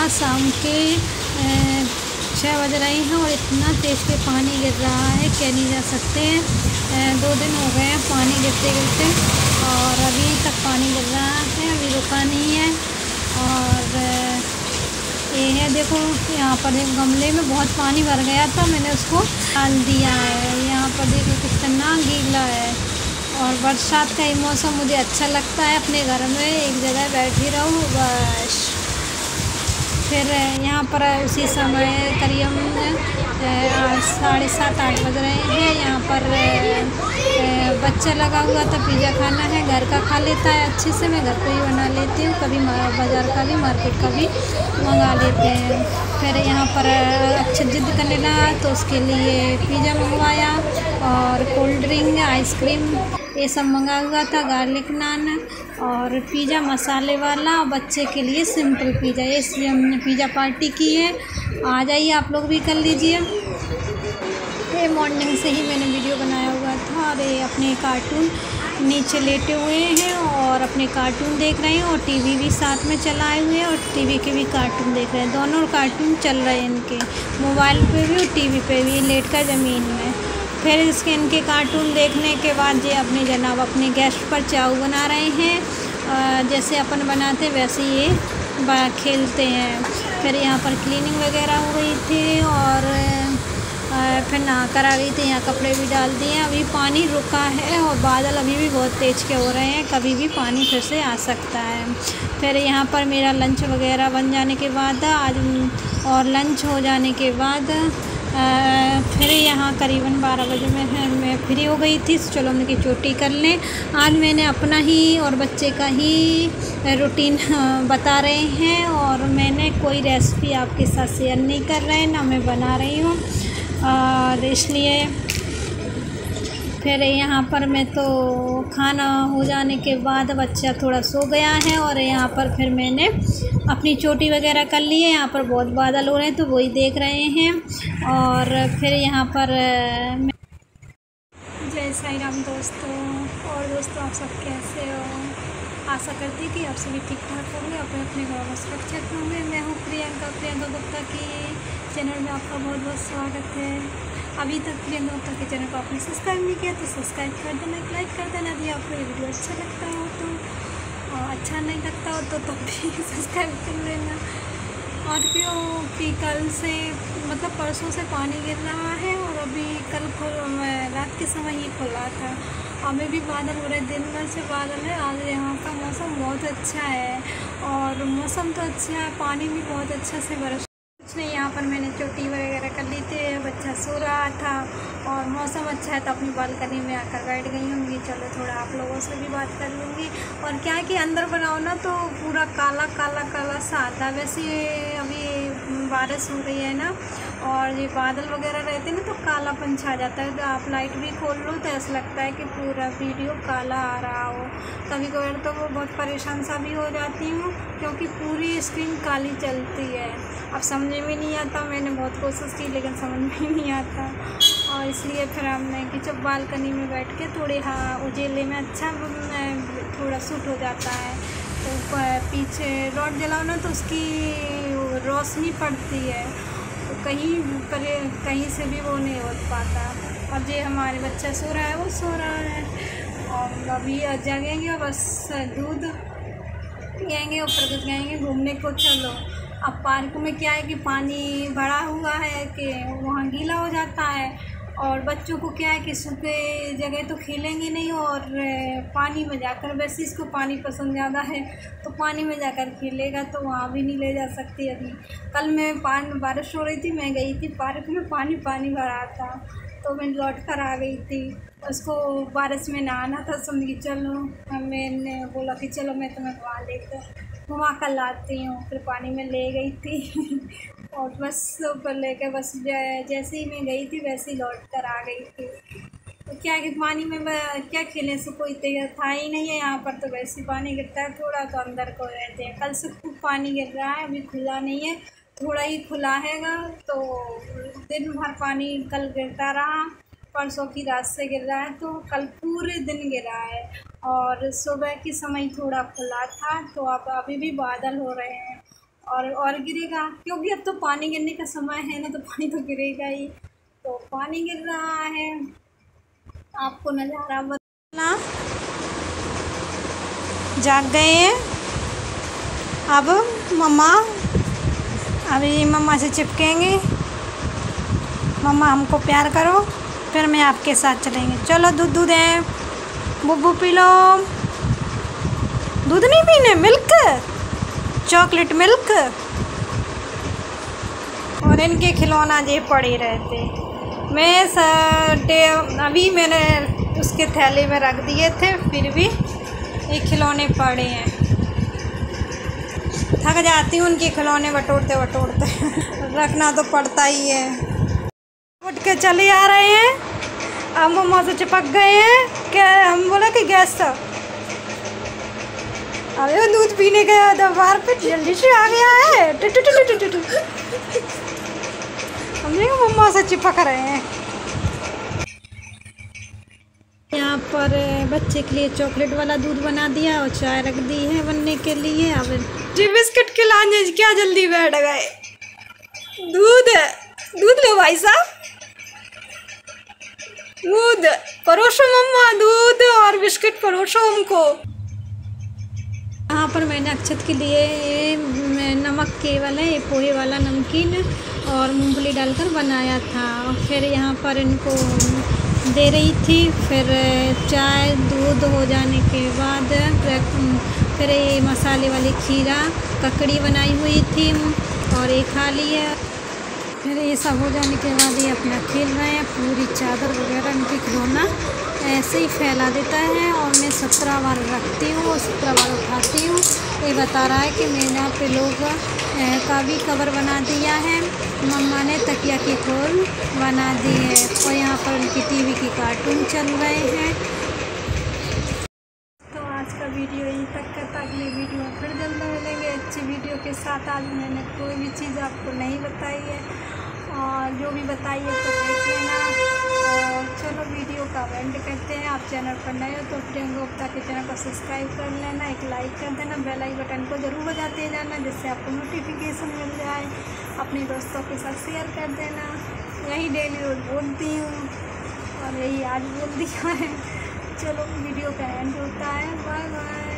शाम के 6 बज रहे हैं और इतना तेज़ पे पानी गिर रहा है, कह नहीं जा सकते हैं। 2 दिन हो गए हैं पानी गिरते गिरते और अभी तक पानी गिर रहा है, अभी रुका नहीं है। और ये है, देखो यहाँ पर एक गमले में बहुत पानी भर गया था, मैंने उसको डाल दिया है। यहाँ पर देखो कितना गीला है। और बरसात का ये मौसम मुझे अच्छा लगता है, अपने घर में एक जगह बैठी रहूँ बस। फिर यहाँ पर उसी समय करीब 7:30-8 बज रहे हैं। यहाँ पर बच्चा लगा हुआ था, पिज़्ज़ा खाना है, घर का खा लेता है अच्छे से। मैं घर पे ही बना लेती हूँ, कभी बाज़ार का भी मार्केट का भी मंगा लेते हैं। फिर यहाँ पर अच्छा जिद करने लगा तो उसके लिए पिज़्ज़ा मंगवाया और कोल्ड ड्रिंक, आइसक्रीम ये सब मंगा हुआ था, गार्लिक नान और पिज़्ज़ा मसाले वाला। बच्चे के लिए सिंपल पिज़्ज़ा, ये हमने पिज़्ज़ा पार्टी की है, आ जाइए आप लोग भी कर लीजिए। ये मॉर्निंग से ही मैंने वीडियो बनाया हुआ था और ये अपने कार्टून नीचे लेटे हुए हैं और अपने कार्टून देख रहे हैं और टीवी भी साथ में चलाए हुए हैं और टीवी के भी कार्टून देख रहे हैं। दोनों कार्टून चल रहे हैं इनके, मोबाइल पे भी और टीवी पे भी, लेट कर ज़मीन में। फिर इनके कार्टून देखने के बाद ये अपने जनाब अपने गैस पर चाव बना रहे हैं, जैसे अपन बनाते वैसे ये खेलते हैं। फिर यहाँ पर क्लीनिंग वगैरह हो गई थी और फिर नहा कर आ गई थी, यहाँ कपड़े भी डाल दिए। अभी पानी रुका है और बादल अभी भी बहुत तेज़ के हो रहे हैं, कभी भी पानी फिर से आ सकता है। फिर यहाँ पर मेरा लंच वगैरह बन जाने के बाद आज और लंच हो जाने के बाद फिर यहाँ करीबन 12 बजे में मैं फ्री हो गई थी। चलो हमने की चोटी कर लें। आज मैंने अपना ही और बच्चे का ही रूटीन बता रहे हैं और मैंने कोई रेसिपी आपके साथ शेयर नहीं कर रहे हैं, ना मैं बना रही हूँ। और इसलिए फिर यहाँ पर मैं तो खाना हो जाने के बाद बच्चा थोड़ा सो गया है और यहाँ पर फिर मैंने अपनी चोटी वगैरह कर ली है। यहाँ पर बहुत बादल हो रहे हैं तो वही देख रहे हैं। और फिर यहाँ पर जय साई राम दोस्तों। और दोस्तों आप सब कैसे हो? आशा करती कि आप सभी ठीक ठाक होंगे, अपने अपने घरों में सुरक्षित होंगे। मैं हूँ प्रियंका गुप्ता की चैनल में आपका बहुत बहुत स्वागत है। अभी तक प्रियंका गुप्ता के चैनल को आपने सब्सक्राइब नहीं किया तो सब्सक्राइब कर देना, लाइक कर देना। यदि आपको ये वीडियो अच्छा लगता हो तो, अच्छा नहीं लगता हो तो तब भी सब्सक्राइब कर लेना। और क्योंकि कल से मतलब परसों से पानी गिर रहा है और अभी कल रात के समय ही खुला था। अभी भी बादल हो रहे, दिन भर से बादल है। आज यहाँ का मौसम बहुत अच्छा है और मौसम तो अच्छा है, पानी भी बहुत अच्छा से बरस। कुछ नहीं, यहाँ पर मैंने चोटी वगैरह कर ली थी, बच्चा सो रहा था और मौसम अच्छा है तो अपनी बालकनी में आकर बैठ गई होंगी। चलो थोड़ा आप लोगों से भी बात कर लूँगी। और क्या है कि अंदर बनाओ ना तो पूरा काला काला काला सा आता है। वैसे अभी बारिश हो रही है ना और ये बादल वगैरह रहते हैं ना तो कालापन छा जाता है। तो आप लाइट भी खोल लो तो ऐसा लगता है कि पूरा वीडियो काला आ रहा हो। कभी कभी तो वो बहुत परेशान सा भी हो जाती हूँ क्योंकि पूरी स्क्रीन काली चलती है। अब समझ में नहीं आता, मैंने बहुत कोशिश की लेकिन समझ में नहीं आता। और इसलिए फिर हमने कि जब बालकनी में बैठ के थोड़े उजेले में अच्छा थोड़ा सूट हो जाता है। तो पीछे रॉड जलाओ ना तो उसकी रोशनी पड़ती है तो कहीं से भी वो नहीं हो पाता। अब ये हमारे बच्चा सो रहा है, वो सो रहा है और अभी जागेंगे बस दूध पिएंगे और प्रगति जाएंगे घूमने को। चलो अब पार्क में क्या है कि पानी भरा हुआ है कि वहाँ गीला हो जाता है और बच्चों को क्या है कि सूखे जगह तो खेलेंगे नहीं और पानी में जाकर, वैसे इसको पानी पसंद ज़्यादा है तो पानी में जाकर खेलेगा तो वहाँ भी नहीं ले जा सकती। अभी कल मैं बारिश हो रही थी, मैं गई थी पार्क में, पानी भरा था तो मैं लौट कर आ गई थी। उसको बारिश में नहाना था, समझ के चलो मैंने बोला कि चलो मैं तुम्हें घुमा कर लाती हूँ। फिर पानी में ले गई थी और बस ऊपर लेकर बस जैसे ही मैं गई थी वैसे ही लौट कर आ गई थी। तो क्या कि पानी में क्या खेलने से कोई तैयार था ही नहीं है। यहाँ पर तो वैसे पानी गिरता है थोड़ा तो अंदर को रहते हैं। कल से खूब पानी गिर रहा है, अभी खुला नहीं है, थोड़ा ही खुला हैगा। तो दिन भर पानी कल गिरता रहा, परसों की रात से गिर रहा है तो कल पूरे दिन गिरा है। और सुबह के समय थोड़ा खुला था तो अब अभी भी बादल हो रहे हैं और गिरेगा, क्योंकि अब तो पानी गिरने का समय है ना, तो पानी तो गिरेगा ही। तो पानी गिर रहा है, आपको नज़ारा बदलना। जाग गए हैं अब मम्मा, अभी मम्मा से चिपकेंगे। मम्मा हमको प्यार करो, फिर मैं आपके साथ चलेंगे। चलो दूध दूध है, बुब्बू पी लो। दूध नहीं पीने, मिल्क, चॉकलेट मिल्क। और इनके खिलौना ये पड़े रहते। मैं अभी मैंने उसके थैले में रख दिए थे, फिर भी ये खिलौने पड़े हैं। थक जाती हूँ उनके खिलौने बटोरते बटोरते रखना तो पड़ता ही है। उठ के चले आ रहे हैं, अब मम्मा से चिपक गए हैं। क्या हम बोला कि गैस था, अरे दूध पीने के दरबार पे जल्दी से आ गया है। हमने मम्मा से चिपक रहे हैं। यहाँ पर बच्चे के लिए चॉकलेट वाला दूध बना दिया और चाय रख दी है बनने के लिए। अब जी बिस्किट खिलाने क्या जल्दी बैठ गए। दूध दूध लो भाई साहब, दूध परोसो मम्मा, दूध और बिस्किट परोसो हमको। यहाँ पर मैंने अक्षत के लिए नमक केवल है, पोहे वाला नमकीन और मूंगफली डालकर बनाया था। फिर यहाँ पर इनको दे रही थी। फिर चाय दूध हो जाने के बाद फिर ये मसाले वाली खीरा ककड़ी बनाई हुई थी और ये खा ली है। फिर ये सब हो जाने के बाद ये अपना खेल रहे हैं। पूरी चादर वगैरह इनके खिलौना ऐसे ही फैला देता है और मैं 17 बार रखती हूँ और 17 बार उठाती हूँ। ये बता रहा है कि मेरे यहाँ पे लोग का भी कवर बना दिया है, मम्मा ने तकिया की खोल बना दी है और यहाँ पर उनकी टीवी की कार्टून चल रहे हैं। तो आज का वीडियो यहीं तक का था। अगली वीडियो में फिर जल्द मिलेंगे अच्छी वीडियो के साथ। आज मैंने कोई भी चीज़ आपको नहीं बताई है और जो भी बताई है तो देख लेना। और चलो वीडियो का एंड करते हैं। आप चैनल पर नए हो तो प्रियंका गुप्ता के चैनल को सब्सक्राइब कर लेना, एक लाइक कर देना, बेल आई बटन को ज़रूर बजाते जाना जिससे आपको नोटिफिकेशन मिल जाए। अपने दोस्तों के साथ शेयर कर देना। यही डेली रोज बोलती हूँ और यही आज बोल दिया है। चलो वीडियो का एंड होता है। Bye bye.